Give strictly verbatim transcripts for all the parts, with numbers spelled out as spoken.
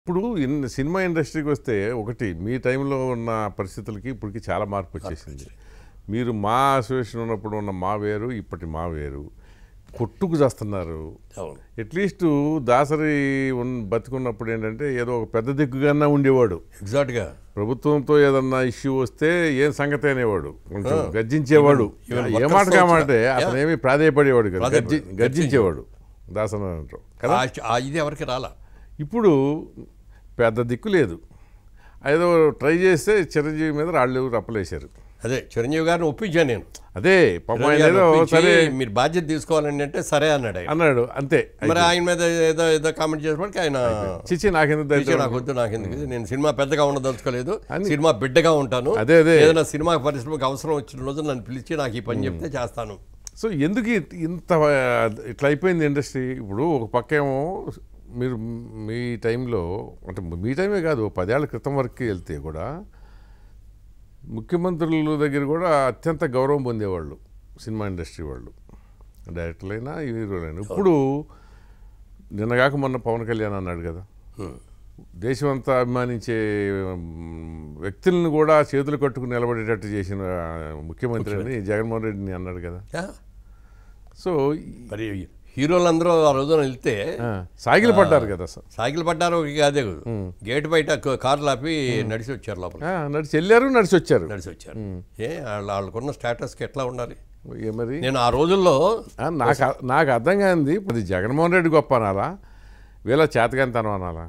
ఇప్పుడు in cinema ఇండస్ట్రీకి వస్తే ఒకటి మీ టైంలో ఉన్న పరిస్థితులకి ఇప్పటికి చాలా మార్పు వచ్చేసింది. మీరు మా అసోసియేషన్ ఉన్నప్పుడు ఉన్న మా వేరు, ఇప్పటి మా వేరు. కొట్టుకు చేస్తున్నారు. అట్లీస్ట్ దాసరి ఉన్ బతుకున్నప్పుడు ఏంటంటే ఏదో ఒక పెద్ద దిక్కుగానే ఉండేవాడు. ఎగ్జాక్ట్గా ప్రభుత్వంతో ఏదన్నా ఇష్యూ వస్తే ఏం సంగతి అనేవాడు, కొంచెం గర్జించేవాడు. ఏ మాట కామంటే అతను ఏమి ప్రాధేయపడేవాడు కదా, గర్జి గర్జించేవాడు దాసరి అంటారు కదా. ఇది ఎవరికి రాలా. ఇప్పుడు పెద్ద దిక్కు లేదు. ఏదో ట్రై చేస్తే చిరంజీవి మీద రాళ్ళు రప్పలేశారు. అదే చిరంజీవి గారిని ఒప్పించాను నేను. అదే పాపం ఆయన ఏదో సరే మీరు బాధ్యత తీసుకోవాలని అంటే సరే అన్నాడు అన్నాడు అంతే. మరి ఆయన మీద ఏదో ఏదో కామెంట్ చేసినప్పటికీ ఆయన చిచ్చి నాకెందుకు నాకు వద్దు, నాకెందుకు, నేను సినిమా పెద్దగా ఉండదలుచుకోలేదు, సినిమా బిడ్డగా ఉంటాను, అదే అదే ఏదైనా సినిమా పరిశ్రమకు అవసరం వచ్చిన రోజు నన్ను పిలిచి నాకు ఈ పని చెప్తే చేస్తాను. సో ఎందుకు ఇంత ఇట్లా అయిపోయింది ఇండస్ట్రీ? ఇప్పుడు ఒక పక్కేమో మీరు మీ టైంలో అంటే మీ టైమే కాదు, పదేళ్ల క్రితం వరకు వెళ్తే కూడా ముఖ్యమంత్రుల దగ్గర కూడా అత్యంత గౌరవం పొందేవాళ్ళు సినిమా ఇండస్ట్రీ వాళ్ళు, డైరెక్టర్లైనా హీరోలైనా. ఇప్పుడు నిన్నగాక మొన్న పవన్ కళ్యాణ్ అన్నాడు కదా, దేశమంతా అభిమానించే వ్యక్తులను కూడా చేతులు కట్టుకుని నిలబడేటట్టు చేసిన ముఖ్యమంత్రి అని జగన్మోహన్ రెడ్డిని అన్నాడు కదా. సో మరి హీరోలందరూ ఆ రోజున వెళ్తే సాగిలు పడ్డారు కదా. సాగిలు పడ్డారు అదే గేట్ బయట కార్లు ఆపి నడిచి వచ్చారు, లోపల నడిచి వెళ్ళారు, నడిచి వచ్చారు నడిచి వచ్చారు ఏ వాళ్ళ వాళ్ళకున్న స్టేటస్కి ఎట్లా ఉండాలి మరి? నేను ఆ రోజుల్లో నాకు నాకు అర్థం కాంది, అది జగన్మోహన్ రెడ్డి గొప్ప అనాలా, వీళ్ళ చేతకాంతనం అనాలా?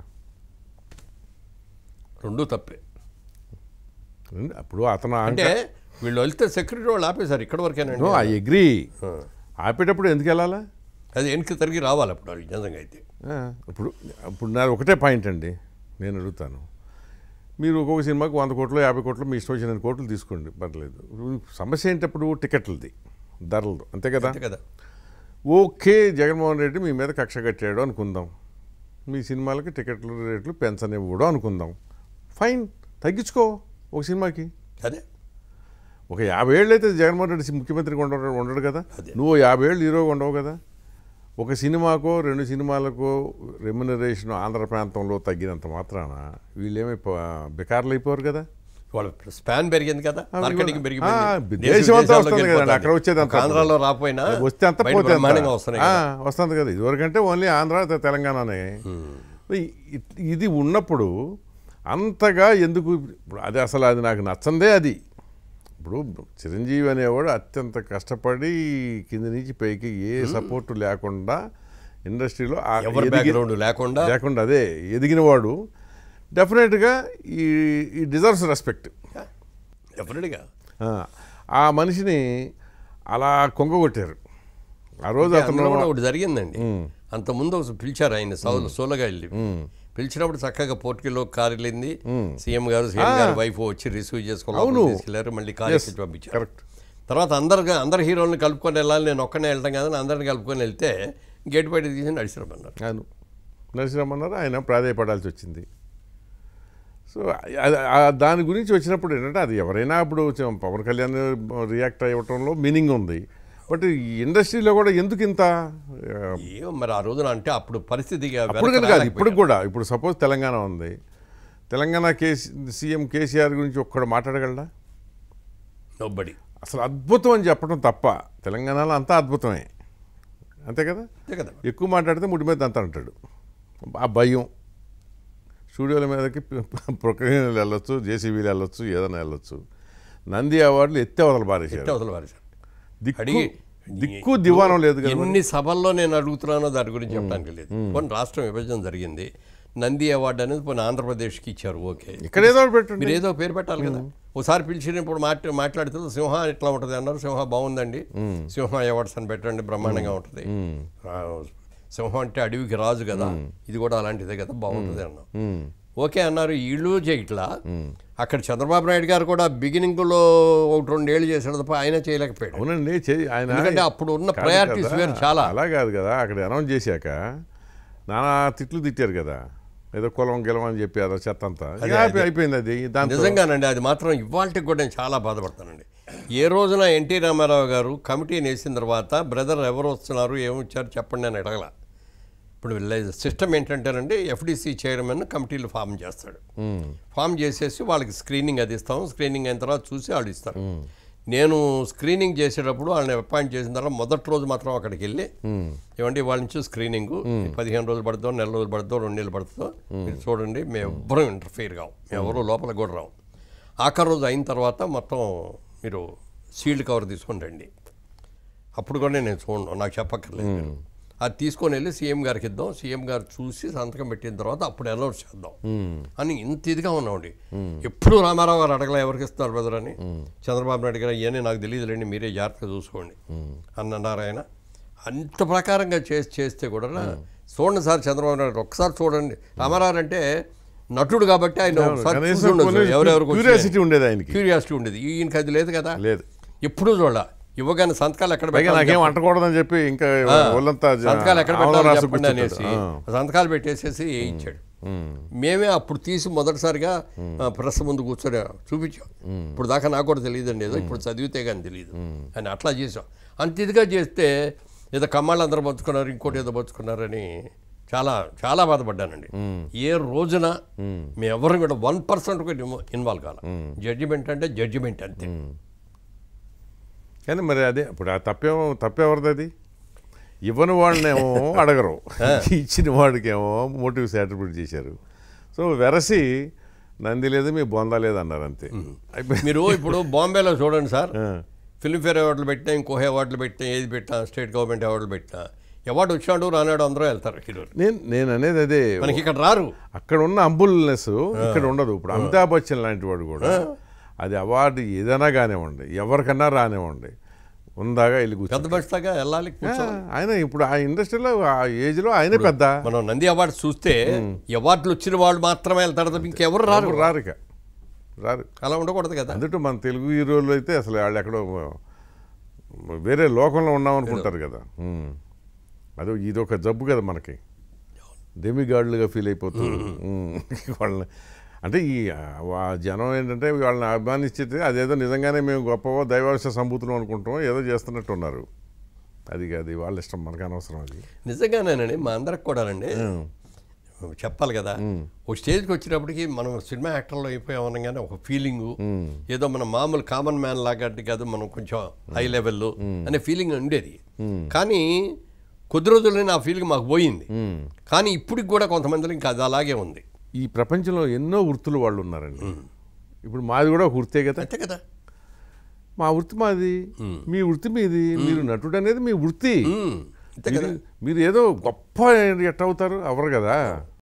రెండూ తప్పే. అప్పుడు అతను అంటే వీళ్ళు వెళ్తే సెక్యూరిటీ వాళ్ళు ఆపేశారు ఇక్కడ వరకేనండి. I agree. ఆపేటప్పుడు ఎందుకు వెళ్ళాలా? అది వెనక్కి తిరిగి రావాలి అప్పుడు వాళ్ళు నిజంగా అయితే. ఇప్పుడు ఇప్పుడు నా ఒకటే పాయింట్ అండి, నేను అడుగుతాను. మీరు ఒక్కొక్క సినిమాకి వంద కోట్లు యాభై కోట్లు మీ ఇష్టం వచ్చిన కోట్లు తీసుకోండి, పర్లేదు. సమస్య ఏంటప్పుడు టికెట్లది, ధరలు, అంతే కదా కదా. ఓకే, జగన్మోహన్ రెడ్డి మీ మీద కక్ష కట్టాడు అనుకుందాం, మీ సినిమాలకి టికెట్లు రేట్లు పెంచనివ్వడం అనుకుందాం, ఫైన్, తగ్గించుకో ఒక సినిమాకి. అదే ఒక యాభై ఏళ్ళు అయితే జగన్మోహన్ రెడ్డి ముఖ్యమంత్రిగా ఉండడు ఉండడు కదా, నువ్వు యాభై ఏళ్ళు హీరోగా ఉండవు కదా. ఒక సినిమాకో రెండు సినిమాలకో రెమ్యునరేషన్ ఆంధ్ర ప్రాంతంలో తగ్గినంత మాత్రాన వీళ్ళేమీ బికార్లు అయిపోరు కదా. వాళ్ళ స్పాన్ పెరిగింది కదా, మార్కెటింగ్ పెరిగింది, దేశం అంతా వస్తుంది కదండి. అక్కడ వచ్చేది అంత ఆంధ్రాలో రాపోయినా వస్తే అంత పోతే వస్తుంది కదా. ఇదివరకంటే ఓన్లీ ఆంధ్ర తెలంగాణనే. ఇది ఉన్నప్పుడు అంతగా ఎందుకు? అది అసలు అది నాకు నచ్చందే. అది ఇప్పుడు చిరంజీవి అనేవాడు అత్యంత కష్టపడి కింది నుంచి పైకి ఏ సపోర్టు లేకుండా ఇండస్ట్రీలో లేకుండా లేకుండా అదే ఎదిగినవాడు. డెఫినెట్గా ఈ ఈ డిజర్వ్స్ రెస్పెక్ట్. డెఫినెట్గా ఆ మనిషిని అలా కొంగగొట్టారు ఆ రోజు. అతను ఒకటి జరిగిందండి, అంతకుముందు ఒక పిలిచారు ఆయన సౌలు సోలగా వెళ్ళి పిలిచినప్పుడు చక్కగా పోర్టుకెళ్ళి కారు వెళ్ళింది, సీఎం గారు సీఎం గారు వైఫ్ వచ్చి రిసీవ్ చేసుకోవాలి తీసుకెళ్లారు, మళ్ళీ కారు ఎక్కించి పంపించారు. తర్వాత అందరు అందరు హీరోలను కలుపుకొని వెళ్ళాలి, నేను ఒక్కనే వెళ్తాం కదా, అందరిని కలుపుకొని వెళ్తే గేట్ బయట తీసి నడిచిరమ్మన్నారు. అవును, నడిచిరమ్మన్నారు. ఆయన ప్రాధాయపడాల్సి వచ్చింది. సో దాని గురించి వచ్చినప్పుడు ఏంటంటే అది ఎవరైనా ఇప్పుడు పవన్ కళ్యాణ్ రియాక్ట్ అవ్వటంలో మీనింగ్ ఉంది. బట్ ఈ ఇండస్ట్రీలో కూడా ఎందుకు ఇంత మరి ఆ రోజున అంటే అప్పుడు పరిస్థితి అప్పుడు కాదు, ఇప్పుడు కూడా. ఇప్పుడు సపోజ్ తెలంగాణ ఉంది, తెలంగాణ కేసీ సీఎం కేసీఆర్ గురించి ఒక్కడు మాట్లాడగలడా? నోబడీ. అసలు అద్భుతం అని చెప్పడం తప్ప తెలంగాణలో అంతా అద్భుతమే, అంతే కదా. ఎక్కువ మాట్లాడితే ముడి మీద అంతా అంటాడు. ఆ భయం, స్టూడియోల మీదకి ప్రొక్రీన్లు వెళ్ళొచ్చు, జేసీబీలు వెళ్ళొచ్చు, ఏదైనా వెళ్ళొచ్చు. నంది అవార్డులు ఎత్తే అవతల బారేశారు. అవతల బారేశారు దిక్కు దిక్కు దివానం లేదు కదా. ఎన్ని సభల్లో నేను అడుగుతున్నానో దాని గురించి చెప్పడానికి లేదు. కొన్ని రాష్ట్రం విభజన జరిగింది, నంది అవార్డు అనేది కొన్ని ఆంధ్రప్రదేశ్కి ఇచ్చారు. ఓకే, ఇక్కడ ఏదో పెట్టండి, మీరు ఏదో పేరు పెట్టాలి కదా. ఒకసారి పిలిచినప్పుడు మాట్లా మాట్లాడుతూ సింహ ఎట్లా ఉంటుంది అన్నారు. సింహ బాగుందండి, సింహ అవార్డ్స్ అని పెట్టండి, బ్రహ్మాండంగా ఉంటుంది. సింహం అంటే అడవికి రాజు కదా, ఇది కూడా అలాంటిదే కదా, బాగుంటుంది అన్నాం. ఓకే అన్నారు. ఇళ్ళు చేయట్లా. అక్కడ చంద్రబాబు నాయుడు గారు కూడా బిగినింగ్లో ఒకటి రెండేళ్ళు చేశాడు తప్ప ఆయన చేయలేకపోయాడు. అవునండి, ఆయన ఎందుకంటే అప్పుడు ఉన్న ప్రయారిటీస్ వేరు చాలా. అలా కాదు కదా, అక్కడ అనౌన్స్ చేశాక నానా తిట్లు తిట్టారు కదా, ఏదో కులం గెలం అని చెప్పి అదో చెత్త అంతా అయిపోయింది. అది దాని నిజంగానండి, అది మాత్రం ఇవాళకి కూడా నేను చాలా బాధపడతానండి. ఏ రోజున ఎన్టీ రామారావు గారు కమిటీని వేసిన తర్వాత బ్రదర్ ఎవరు వస్తున్నారు ఏమొచ్చారు చెప్పండి అని అడగల. ఇప్పుడు సిస్టమ్ ఏంటంటేనండి ఎఫ్డిసి చైర్మన్ కమిటీలు ఫామ్ చేస్తాడు. ఫామ్ చేసేసి వాళ్ళకి స్క్రీనింగ్ అది ఇస్తాం. స్క్రీనింగ్ అయిన తర్వాత చూసి వాళ్ళు ఇస్తారు. నేను స్క్రీనింగ్ చేసేటప్పుడు వాళ్ళని అపాయింట్ చేసిన తర్వాత మొదటి రోజు మాత్రం అక్కడికి వెళ్ళి ఏమంటే వాళ్ళ నుంచి స్క్రీనింగ్ పదిహేను రోజులు పడుతుందో నెల రోజులు పడుతుందో రెండు నెలలు పడుతుందో మీరు చూడండి, మేము ఎవ్వరూ ఇంటర్ఫీర్ కావు, మేము ఎవరు లోపలికి కూడా రావు. ఆఖరి రోజు అయిన తర్వాత మొత్తం మీరు సీల్డ్ కవర్ తీసుకొని రండి. అప్పుడు కూడా నేను చూడను, నాకు చెప్పక్కర్లేదు. అది తీసుకొని వెళ్ళి సీఎం గారికి ఇద్దాం, సీఎం గారు చూసి సంతకం పెట్టిన తర్వాత అప్పుడు అనౌన్స్ చేద్దాం అని ఇంత ఇదిగా ఉన్నామండి. ఎప్పుడు రామారావు గారు అడగలే ఎవరికి ఇస్తున్నారు బ్రదర్ అని. చంద్రబాబు నాయుడు గారు ఇవన్నీ నాకు తెలియదులేండి, మీరే జాగ్రత్తగా చూసుకోండి అని అన్నారు ఆయన. అంత ప్రకారంగా చేసి చేస్తే కూడా చూడండి సార్ చంద్రబాబు నాయుడు ఒక్కసారి చూడండి. రామారావు అంటే నటుడు కాబట్టి ఆయన ఎవరెవరు క్యూరియాసిటీ ఉండేది, ఆయన క్యూరియాసిటీ ఉండేది. ఈయనకి అది లేదు కదా, లేదు. ఎప్పుడు చూడ ఇవ్వగానే సంతకాలు ఎక్కడ నాకేం అంటకూడదని చెప్పి ఇంకా సంతకాలు ఎక్కడ పెట్టాలని చెప్పండి అనేసి సంతకాలు పెట్టేసేసి ఇచ్చాడు. మేమే అప్పుడు తీసి మొదటిసారిగా ప్రెస్ ముందు కూర్చొని చూపించాం. ఇప్పుడు దాకా నాకు కూడా తెలియదండి, ఏదో ఇప్పుడు చదివితే కానీ తెలియదు అని అట్లా చేసాం. అంత ఇదిగా చేస్తే ఏదో కమ్మాళ్ళు అందరూ బతుకున్నారు, ఇంకోటి ఏదో బతుకున్నారని చాలా చాలా బాధపడ్డానండి. ఏ రోజున మేము ఎవరు కూడా వన్ పర్సెంట్ కూడా ఇన్వాల్వ్ కావాలి. జడ్జిమెంట్ అంటే జడ్జిమెంట్ అంతే. కానీ మరి అదే ఇప్పుడు ఆ తప్పేమో తప్పెవరిది? అది ఇవ్వని వాళ్ళనేమో అడగరు, ఇచ్చిన వాడికేమో మోటివ్స్ అట్రిబ్యూట్ చేశారు. సో వెరసి నంది లేదు మీ బొందా లేదు అన్నారు అంతే. మీరు ఇప్పుడు బాంబేలో చూడండి సార్, ఫిల్మ్ఫేర్ అవార్డులు పెట్టినా, ఇంకో అవార్డులు పెట్టినా, ఏది పెట్టినా, స్టేట్ గవర్నమెంట్ అవార్డులు పెట్టినా, అవార్డు వచ్చాడు రానాడు అందరూ వెళ్తారు హీరోలు. నేను నేను అనేది అదే, మనకి ఇక్కడ రారు. అక్కడ ఉన్న అంబుల్నెస్ ఇక్కడ ఉండదు. ఇప్పుడు అమితాబ్ బచ్చన్ లాంటి వాడు కూడా అది అవార్డు ఏదైనా కానివ్వండి, ఎవరికన్నా రానివ్వండి, ఉందాగా వెళ్ళి పెద్ద బస్టాగా వెళ్ళాలి. ఆయన ఇప్పుడు ఆ ఇండస్ట్రీలో ఆ ఏజ్లో ఆయనే పెద్ద. మనం నంది అవార్డు చూస్తే అవార్డులు వచ్చిన వాళ్ళు మాత్రమే వెళ్తారు, ఇంకెవరు రారు రారు ఇక రారు. అలా ఉండకూడదు కదా. అందుకే మన తెలుగు హీరోలు అయితే అసలు వాళ్ళు ఎక్కడో వేరే లోకంలో ఉన్నామనుకుంటారు కదా. అదే ఇదొక జబ్బు కదా మనకి, డెమిగాడ్లుగా ఫీల్ అయిపోతుంది వాళ్ళని. అంటే ఈ జనం ఏంటంటే వాళ్ళని అభిమానిస్తే అదేదో నిజంగానే మేము గొప్పవో దైవాంశ సంభూతులు అనుకుంటామో ఏదో చేస్తున్నట్టు ఉన్నారు. అది అది వాళ్ళ ఇష్టం, మనకు అనవసరం. అది నిజంగానేనండి, మా అందరికి కూడానండి చెప్పాలి కదా. ఒక స్టేజ్కి వచ్చినప్పటికీ మనం సినిమా యాక్టర్లో అయిపోయామనగానే ఒక ఫీలింగు, ఏదో మన మామూలు కామన్ మ్యాన్ లాగా కాదు, మనం కొంచెం హై లెవెల్లో అనే ఫీలింగ్ ఉండేది. కానీ కొద్ది రోజుల్లోనే ఆ ఫీలింగ్ మాకు పోయింది. కానీ ఇప్పటికి కూడా కొంతమందిలో ఇంకా అది అలాగే ఉంది. ఈ ప్రపంచంలో ఎన్నో వృత్తులు వాళ్ళు ఉన్నారండి. ఇప్పుడు మాది కూడా ఒక వృత్తే కదా. అంతే కదా, మా వృత్తి మాది, మీ వృత్తి మీది. మీరు నటుడు అనేది మీ వృత్తి. మీరు ఏదో గొప్ప ఎట్ట అవుతారు అవరు కదా.